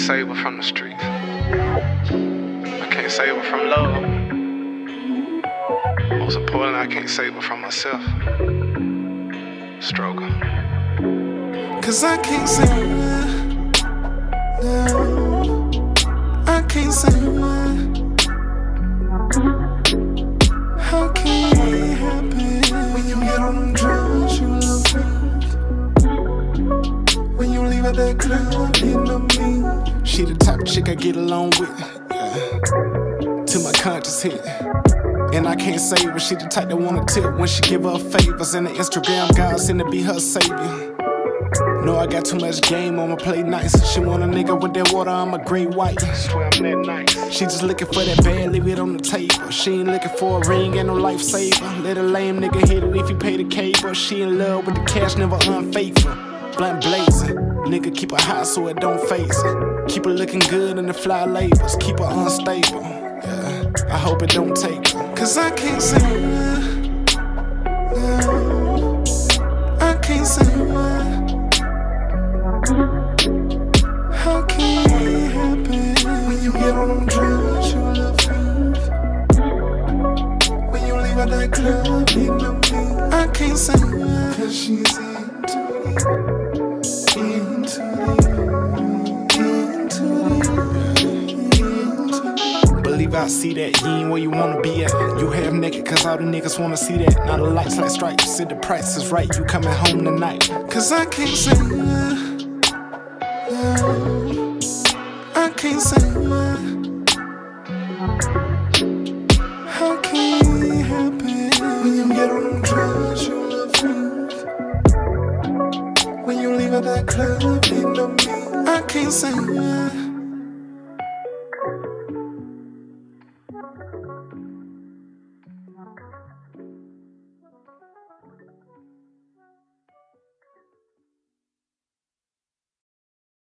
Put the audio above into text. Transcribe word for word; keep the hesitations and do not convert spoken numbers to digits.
save her from the streets. I can't save her from love. Most importantly, I can't save her from myself. Struggle. Cause I can't save her. No, I can't save her. How can it happen when you get on them drugs you love me? When you leave at that club, you know me. She the type of chick I get along with, yeah. Till my conscience hit. And I can't save her, she the type that wanna tip when she give her favors. And the Instagram guys seem to be her savior. Know I got too much game, I'ma play nice. She want a nigga with that water, I'm a great white. Swear I'm that nice. She just looking for that bad, leave it on the table. She ain't looking for a ring, ain't no lifesaver. Let a lame nigga hit it if he pay the cable. She in love with the cash, never unfaithful. Blunt blazing, nigga keep her high so it don't face her. Keep her looking good in the fly labels, keep her unstable. Yeah, I hope it don't take her. Cause I can't save her. No, I can't save her. How can it happen when you get on them drugs you love me? When you leave at that club, you know me. I can't save her. Cause she's into it, into it, into it, into it. Believe I see that, you ain't where you wanna be at. You half naked cause all the niggas wanna see that. Now the lights like stripes, said the price is right, you coming home tonight. Cause I can't save her. No, I can't save her. How can it happen when you get on them drugs you love me? When you leave at that club, you know me. I can't save her.